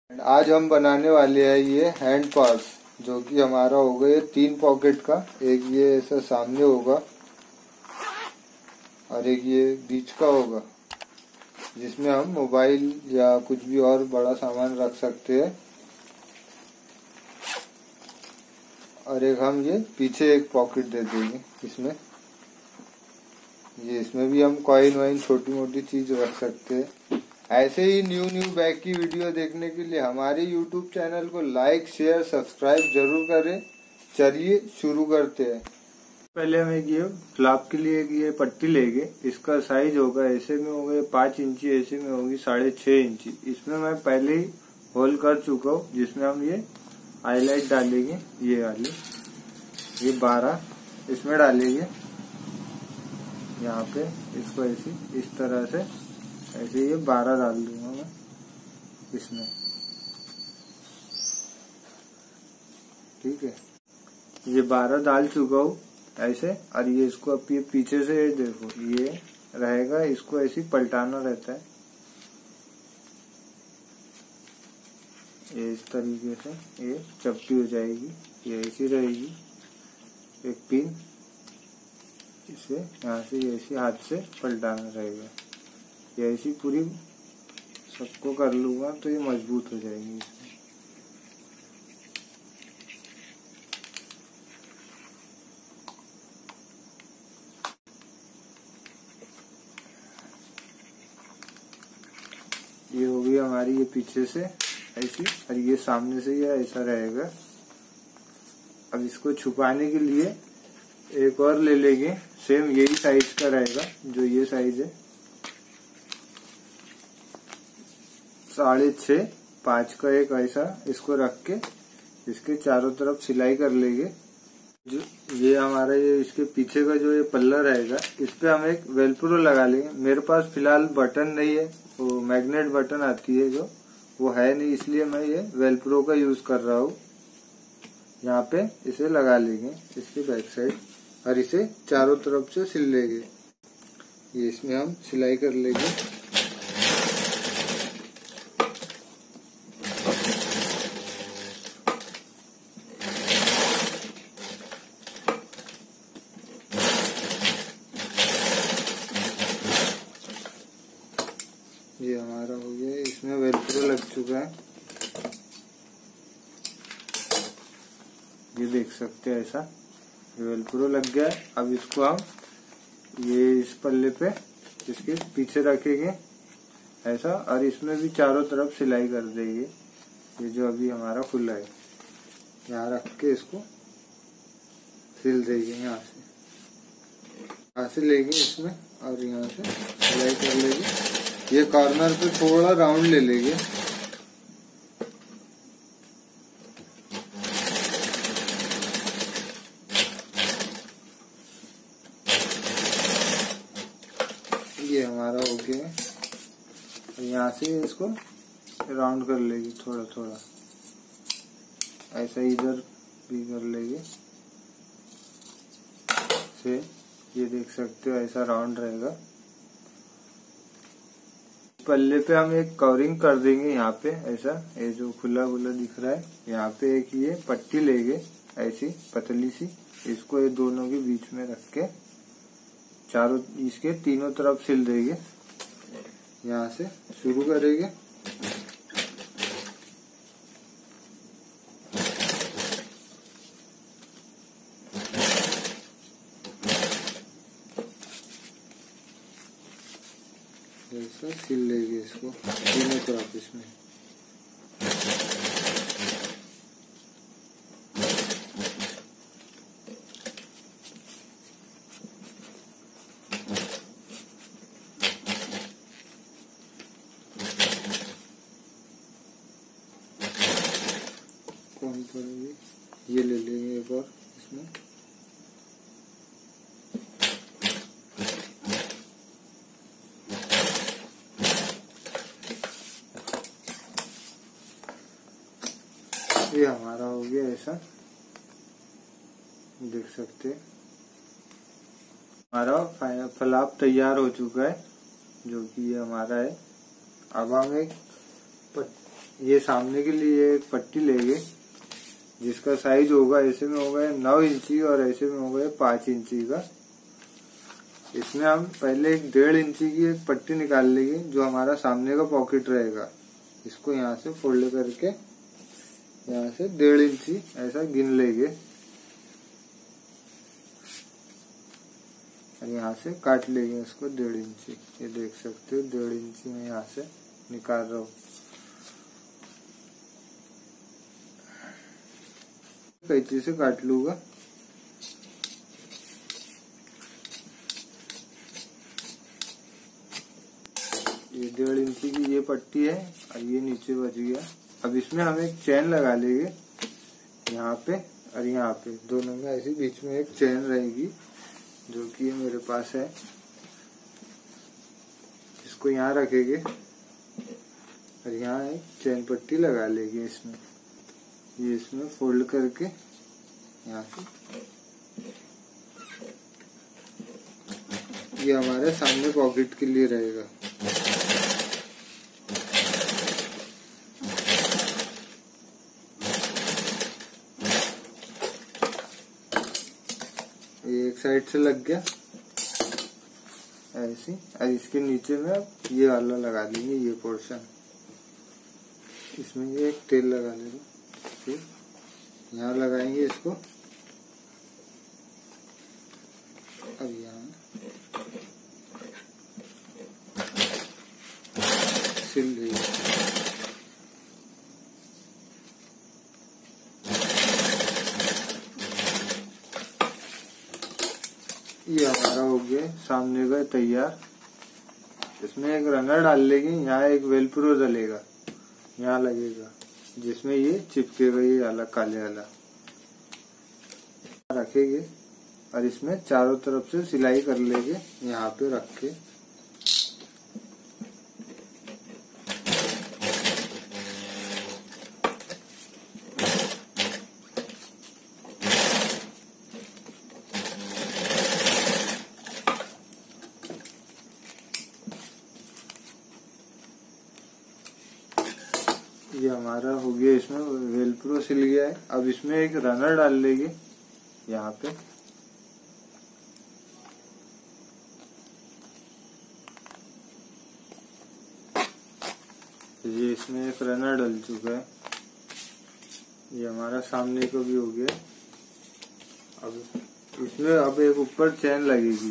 आज हम बनाने वाले हैं ये हैंड पर्स, जो कि हमारा होगा ये 3 पॉकेट का। एक ये ऐसा सामने होगा और एक ये बीच का होगा, जिसमें हम मोबाइल या कुछ भी और बड़ा सामान रख सकते हैं। और एक हम ये पीछे एक पॉकेट दे देंगे इसमें। इसमें भी हम कॉइन वाइन छोटी मोटी चीज रख सकते हैं। ऐसे ही न्यू बैग की वीडियो देखने के लिए हमारे YouTube चैनल को लाइक शेयर सब्सक्राइब जरूर करें। चलिए शुरू करते हैं। पहले हम एक ये फ्लैप के लिए ये पट्टी लेंगे। इसका साइज होगा ऐसे में होगा 5 इंची, ऐसे में होगी 6.5 इंची। इसमें मैं पहले ही होल कर चुका हूँ, जिसमें हम ये हाईलाइट डालेंगे। ये वाली ये 12 इसमें डालेंगे। यहाँ पे इसको ऐसे इस तरह से ऐसे ये 12 डाल दूंगा मैं इसमें। ठीक है, ये 12 डाल चुका हूँ ऐसे। और ये इसको अब ये पीछे से देखो ये रहेगा, इसको ऐसे पलटाना रहता है। ये इस तरीके से ये चपटी हो जाएगी, ये ऐसी रहेगी। एक पिन इसे यहाँ से ऐसे हाथ से पलटाना रहेगा। ये ऐसी पूरी सबको कर लूंगा तो ये मजबूत हो जाएगी इसमें। ये हो गई हमारी ये पीछे से ऐसी, और ये सामने से ये ऐसा रहेगा। अब इसको छुपाने के लिए एक और ले लेंगे, सेम यही साइज का रहेगा जो ये साइज है। 6.5 5 का एक ऐसा इसको रख के इसके चारों तरफ सिलाई कर लेंगे। जो ये हमारा ये इसके पीछे का जो ये पल्ला रहेगा, इस पे हम एक वेलप्रो लगा लेंगे। मेरे पास फिलहाल बटन नहीं है, वो मैग्नेट बटन आती है जो वो है नहीं, इसलिए मैं ये वेलप्रो का यूज कर रहा हूँ। यहाँ पे इसे लगा लेंगे इसके बैक साइड, और इसे चारों तरफ से सिल लेंगे। ये इसमें हम सिलाई कर लेंगे। ये हमारा हो गया, इसमें वेलक्रो लग चुका है। ये देख सकते हैं ऐसा वेलक्रो लग गया है। अब इसको हम ये इस पल्ले पे इसके पीछे रखेंगे ऐसा, और इसमें भी चारों तरफ सिलाई कर देंगे। ये जो अभी हमारा खुला है, यहाँ रख के इसको सिल देंगे। यहाँ से लेंगे इसमें और यहाँ से सिलाई कर लेंगे। ये कॉर्नर पे थोड़ा राउंड ले लेंगे। ये हमारा हो गया। और यहाँ से इसको राउंड कर लेंगे थोड़ा थोड़ा, ऐसा इधर भी कर लेंगे से। ये देख सकते हो ऐसा राउंड रहेगा। पल्ले पे हम एक कवरिंग कर देंगे यहाँ पे ऐसा। ये जो खुला दिख रहा है, यहाँ पे एक ये पट्टी लेंगे ऐसी पतली सी। इसको ये दोनों के बीच में रख के चारों इसके तीनों तरफ सिल देंगे। यहाँ से शुरू करेंगे। ऐसा सिल लेंगे इसको तीनों तरफ इसमें। कौन पड़ेगी, ये ले लेंगे एक और इसमें। ये हमारा हो गया ऐसा, देख सकते हैं। हमारा फ्लैप तैयार हो चुका है, जो कि ये हमारा है। अब हम एक ये सामने के लिए एक पट्टी लेंगे जिसका साइज होगा, ऐसे में होगा 9 इंची और ऐसे में होगा 5 इंची का। इसमें हम पहले एक 1.5 इंची की एक पट्टी निकाल लेंगे जो हमारा सामने का पॉकेट रहेगा। इसको यहाँ से फोल्ड करके यहाँ से 1.5 इंची ऐसा गिन लेंगे और यहाँ से काट लेंगे उसको 1.5 इंची। ये देख सकते हो 1.5 इंची में यहाँ से निकाल रहा हूँ। कैंची से काट लूंगा। ये 1.5 इंची की ये पट्टी है और ये नीचे बच गया। अब इसमें हम एक चेन लगा लेंगे यहाँ पे और यहाँ पे, दोनों में ऐसे बीच में एक चेन रहेगी जो कि ये मेरे पास है। इसको यहाँ रखेंगे और यहाँ एक चेन पट्टी लगा लेंगे इसमें। ये इसमें फोल्ड करके यहाँ से ये हमारे सामने पॉकेट के लिए रहेगा। ये एक साइड से लग गया ऐसे, और इसके नीचे में अब ये वाला लगा देंगे, ये पोर्शन। इसमें ये एक तेल लगा लेंगे, फिर यहाँ लगाएंगे इसको। अब यहाँ सिल देंगे। ये हमारा हो गया सामने का तैयार। इसमें एक रनर डाल लेंगे, यहाँ एक वेलप्रो डलेगा, यहाँ लगेगा जिसमें ये चिपकेगा, ये अलग काले वाला रखेंगे और इसमें चारों तरफ से सिलाई कर लेंगे यहाँ पे रख के। ये हमारा हो गया, इसमें वेलप्रो सिल गया है। अब इसमें एक रनर डाल लेंगे यहाँ पे। ये इसमें एक रनर डल चुका है। ये हमारा सामने को भी हो गया। अब इसमें अब एक ऊपर चेन लगेगी।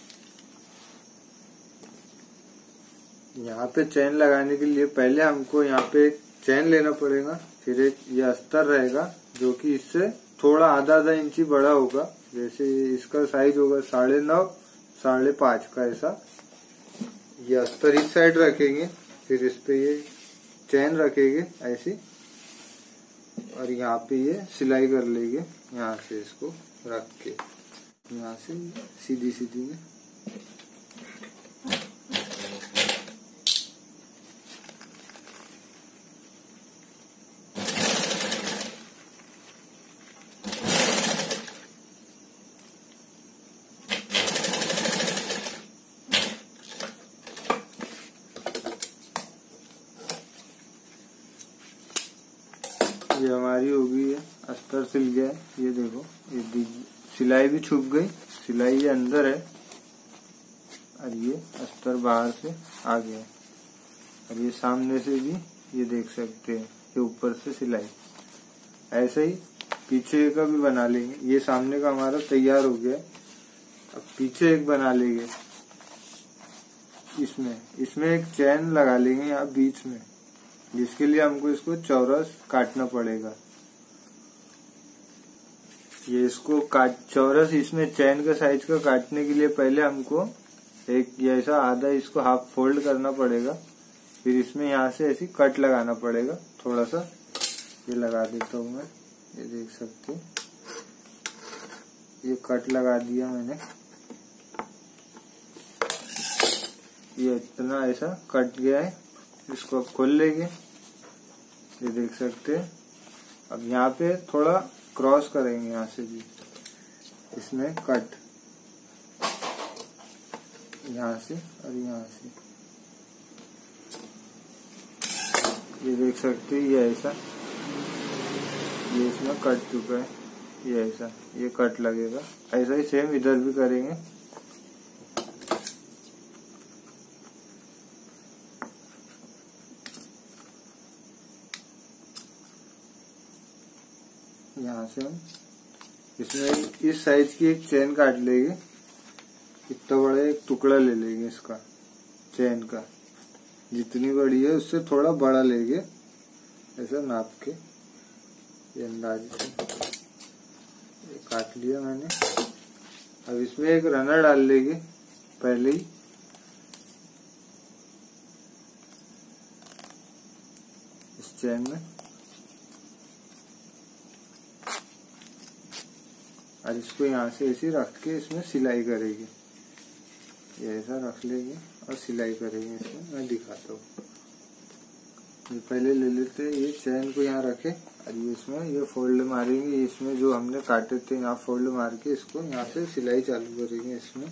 यहाँ पे चेन लगाने के लिए पहले हमको यहाँ पे एक चेन लेना पड़ेगा, फिर एक ये अस्तर रहेगा जो कि इससे थोड़ा आधा इंची बड़ा होगा। जैसे इसका साइज होगा 9.5 5.5 का ऐसा। ये अस्तर इस साइड रखेंगे, फिर इस पे ये चेन रखेंगे ऐसी, और यहाँ पे ये सिलाई कर लेंगे यहाँ से इसको रख के, यहाँ से सीधी सीधी में। ये हमारी हो गई है, अस्तर सिल गया है। ये देखो, ये सिलाई भी छुप गई, सिलाई ये अंदर है और ये अस्तर बाहर से आ गया है। और ये सामने से भी ये देख सकते हैं, ये ऊपर से सिलाई। ऐसे ही पीछे का भी बना लेंगे। ये सामने का हमारा तैयार हो गया। अब पीछे एक बना लेंगे। इसमें एक चेन लगा लेंगे यहाँ बीच में, जिसके लिए हमको इसको चौरस काटना पड़ेगा। ये इसको चौरस इसमें चैन का साइज का काटने के लिए पहले हमको एक ऐसा आधा इसको हाफ फोल्ड करना पड़ेगा। फिर इसमें यहाँ से ऐसी कट लगाना पड़ेगा थोड़ा सा। ये लगा देता हूँ मैं, ये देख सकते हैं। ये कट लगा दिया मैंने। ये इतना ऐसा कट गया है। इसको अब खोल लेंगे, ये देख सकते हैं। अब यहाँ पे थोड़ा क्रॉस करेंगे यहाँ से भी, इसमें कट यहाँ से और यहाँ से। ये देख सकते हैं, ये ऐसा, ये इसमें कट चुका है, ये ऐसा, ये कट लगेगा। ऐसा ही सेम इधर भी करेंगे। यहाँ से हम इसमें इस साइज की एक चेन काट लेंगे। इतना बड़ा एक टुकड़ा ले लेंगे इसका, चेन का जितनी बड़ी है उससे थोड़ा बड़ा लेंगे, ऐसा नाप के। ये अंदाजे से ये काट लिया मैंने। अब इसमें एक रनर डाल लेंगे पहले ही। इस चेन में, और इसको यहाँ से ऐसे रख के इसमें सिलाई करेंगे। ये ऐसा रख लेंगे और सिलाई करेंगे इसमें। मैं दिखाता हूँ। ये पहले ले लेते हैं, ये चैन को यहाँ रखे और ये इसमें ये फोल्ड मारेंगे। इसमें जो हमने काटे थे यहाँ फोल्ड मार के इसको यहाँ से सिलाई चालू करेंगे इसमें।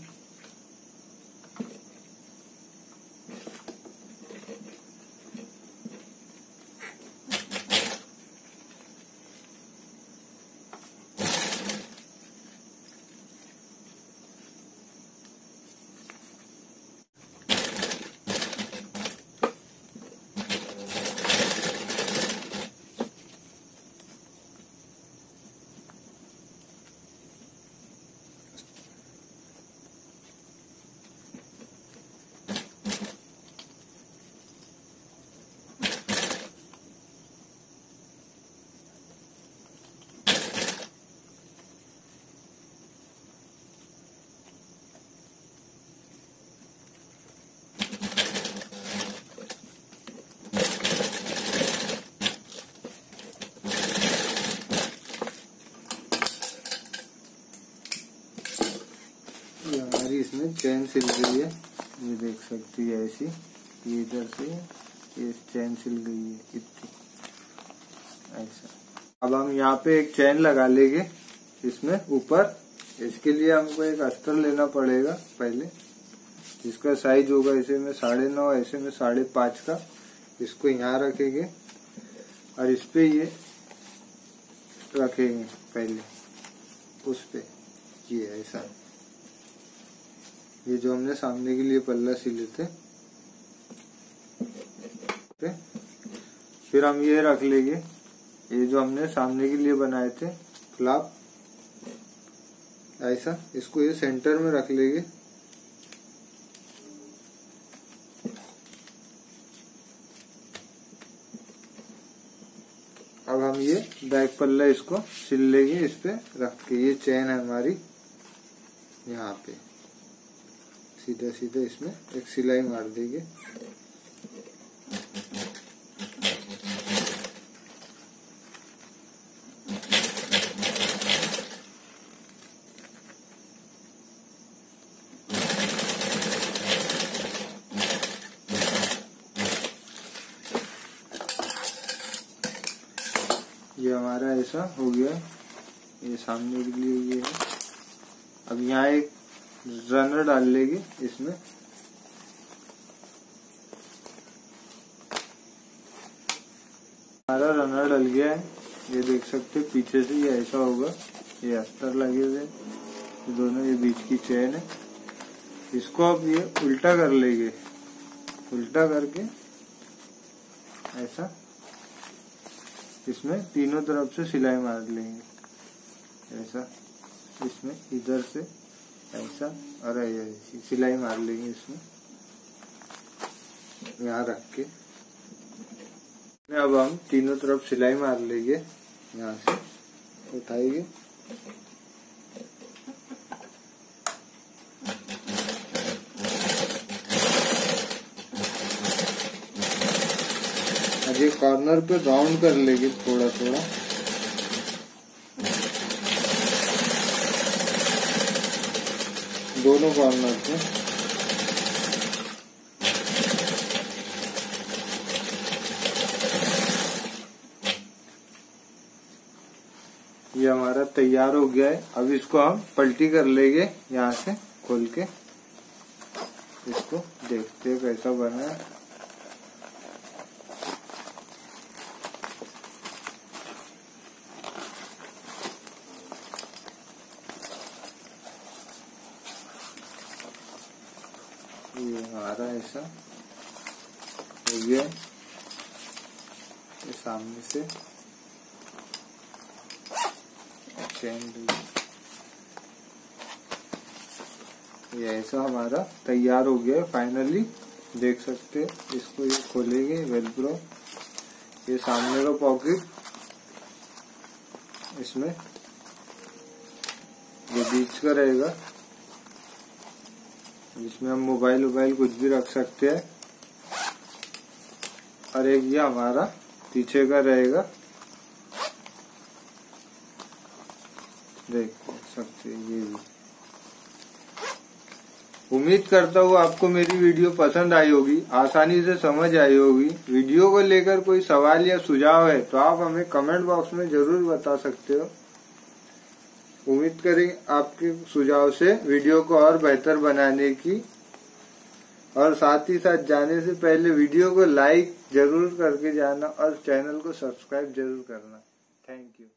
हमारी इसमें चैन सिल गई है, ये देख सकती है ऐसी। ये इधर से ये चैन सिल गई है इतनी, ऐसा। अब हम यहाँ पे एक चैन लगा लेंगे इसमें ऊपर। इसके लिए हमको एक अस्तर लेना पड़ेगा पहले, जिसका साइज होगा ऐसे में 9.5, ऐसे में 5.5 का। इसको यहाँ रखेंगे और इस पे ये रखेंगे पहले, उस पे ये ऐसा। ये जो हमने सामने के लिए पल्ला सिले थे, फिर हम ये रख लेंगे, ये जो हमने सामने के लिए बनाए थे फ्लैप, ऐसा। इसको ये सेंटर में रख लेंगे। अब हम ये बैक पल्ला इसको सिल लेंगे इस पे रख के। ये चैन है हमारी, यहाँ पे सीधा सीधा इसमें एक सिलाई मार देंगे। ये हमारा ऐसा हो गया, ये सामने के लिए ये है। अब यहाँ एक रनर डाल लेंगे इसमें। हमारा रनर डल गया है, ये देख सकते हैं। पीछे से ये ऐसा होगा, ये अस्तर लगे हुए, ये दोनों, ये बीच की चेन है। इसको अब ये उल्टा कर लेंगे, उल्टा करके ऐसा इसमें तीनों तरफ से सिलाई मार लेंगे, ऐसा। इसमें इधर से ऐसा और ऐसी सिलाई मार लेंगे इसमें, यहाँ रख के। अब हम तीनों तरफ सिलाई मार लेंगे, यहाँ से उठाएंगे। अब ये कॉर्नर पे राउंड कर लेंगे थोड़ा थोड़ा। दोनों कॉर्नर पे ये हमारा तैयार हो गया है। अब इसको हम पलटी कर लेंगे, यहाँ से खोल के इसको देखते हैं कैसा बना है। हमारा ऐसा हो गया। ये सामने से चेन, ये ऐसा हमारा तैयार हो गया है फाइनली। देख सकते हैं, इसको ये खोलेंगे वेलक्रो। ये सामने का पॉकेट, इसमें ये बीच का रहेगा, जिसमें हम मोबाइल कुछ भी रख सकते हैं। और एक ये हमारा पीछे का रहेगा, देख सकते हैं ये भी। उम्मीद करता हूँ आपको मेरी वीडियो पसंद आई होगी, आसानी से समझ आई होगी। वीडियो को लेकर कोई सवाल या सुझाव है तो आप हमें कमेंट बॉक्स में जरूर बता सकते हो। उम्मीद करें आपके सुझाव से वीडियो को और बेहतर बनाने की। और साथ ही साथ जाने से पहले वीडियो को लाइक जरूर करके जाना और चैनल को सब्सक्राइब जरूर करना। Thank you.